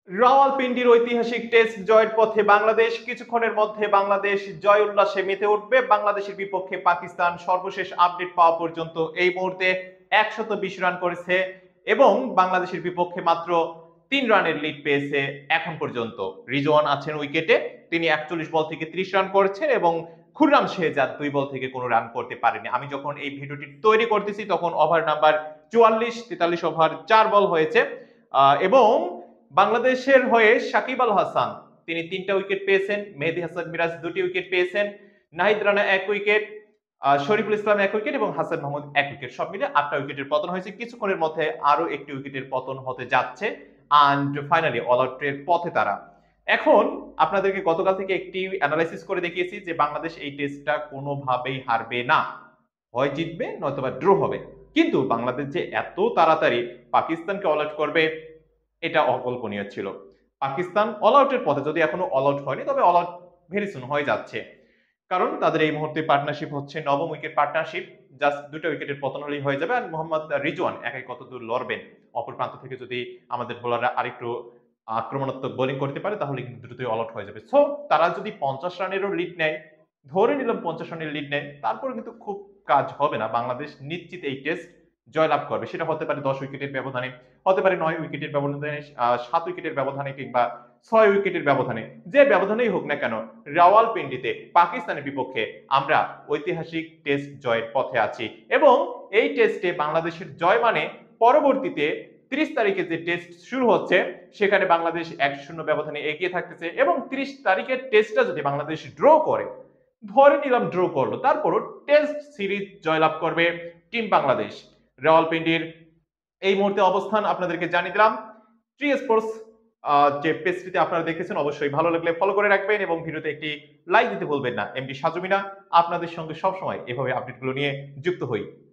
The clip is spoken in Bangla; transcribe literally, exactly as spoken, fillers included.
রাওয়ালপিন্ডির ঐতিহাসিক টেস্ট জয়ের পথে বাংলাদেশ। কিছুক্ষণের মধ্যে বাংলাদেশ জয় উল্লাসে মেতে উঠবে। বাংলাদেশের বিপক্ষে পাকিস্তান সর্বশেষ আপডেট পাওয়া পর্যন্ত এই মুহূর্তে একশত বিশ রান করেছে এবং বাংলাদেশের বিপক্ষে মাত্র তিন রানের লিড পেয়েছে এখন পর্যন্ত। রিজওয়ান আছেন উইকেটে, তিনি একচল্লিশ বল থেকে ত্রিশ রান করেছেন এবং খুররাম শেহজাদ দুই বল থেকে কোনো রান করতে পারেনি। আমি যখন এই ভিডিওটি তৈরি করতেছি তখন ওভার নাম্বার চুয়াল্লিশ, তেতাল্লিশ ওভার চার বল হয়েছে এবং বাংলাদেশের হয়ে সাকিব আল হাসান তিনি তিনটা উইকেট পেয়েছেন, মেহেদী হাসান মিরাজ দুটি উইকেট পেয়েছেন, নাহিদ রানা এক উইকেট, শরীফুল ইসলাম এক উইকেট এবং হাসান মাহমুদ এক উইকেট, সব মিলে আটটা উইকেটের পতন হয়েছে। কিছুক্ষণের মধ্যে আরো একটি উইকেটের পতন হতে যাচ্ছে এন্ড ফাইনালি অল আউটের পথে তারা। এখন আপনাদেরকে গতকাল থেকে একটি অ্যানালাইসিস করে দেখিয়েছি যে বাংলাদেশ এই টেস্টটা কোনোভাবেই হারবে না, হয় জিতবে নয়তোবা ড্র হবে। কিন্তু বাংলাদেশ যে এত তাড়াতাড়ি পাকিস্তানকে অল আউট করবে এটা অকল্পনীয় ছিল। পাকিস্তান অল আউটের পথে, যদি এখনো অল আউট হয়নি তবে অল আউট ভেরি সুন হয়ে যাচ্ছে, কারণ তাদের এই মুহূর্তে পার্টনারশিপ হচ্ছে নবম উইকেট পার্টনারশিপ। জাস্ট দুটো উইকেটের পতন হলেই হয়ে যাবে। আর মোহাম্মদ রিজওয়ান একাই কত দূর লড়বেন, অপর প্রান্ত থেকে যদি আমাদের বোলাররা আরেকটু আক্রমণাত্মক বোলিং করতে পারে তাহলে কিন্তু দ্রুতই অল আউট হয়ে যাবে। সো তারা যদি পঞ্চাশ রানেরও লিড নেয়, ধরে নিলাম পঞ্চাশ রানের লিড নেয়, তারপরে কিন্তু খুব কাজ হবে না। বাংলাদেশ নিশ্চিত এই টেস্ট জয়লাভ করবে। সেটা হতে পারে দশ উইকেটের ব্যবধানে, হতে পারে নয় উইকেটের ব্যবধানে, সাত উইকেটের ব্যবধানে কিংবা ছয় উইকেটের ব্যবধানে। যে ব্যবধানেই হোক না কেন, রাওয়ালপিন্ডিতে পাকিস্তানের বিপক্ষে আমরা ঐতিহাসিক টেস্ট জয়ের পথে আছি এবং এই টেস্টে বাংলাদেশের জয় মানে পরবর্তীতে ত্রিশ তারিখে যে টেস্ট শুরু হচ্ছে সেখানে বাংলাদেশ এক শূন্য ব্যবধানে এগিয়ে থাকতেছে এবং ত্রিশ তারিখের টেস্টটা যদি বাংলাদেশ ড্র করে, ধরে নিলাম ড্র করলো, তারপরও টেস্ট সিরিজ জয়লাভ করবে টিম বাংলাদেশ। রাওয়ালপিন্ডির এই মুহূর্তে অবস্থান আপনাদেরকে জানিয়ে দিলাম। ট্রি স্পোর্টস যে পেজটিতে আপনারা দেখেছেন অবশ্যই ভালো লাগলে ফলো করে রাখবেন এবং ভিডিওতে একটি লাইক দিতে ভুলবেন না। এমডি সাজু মিনা আপনাদের সঙ্গে সবসময় এভাবে আপডেটগুলো নিয়ে যুক্ত হই।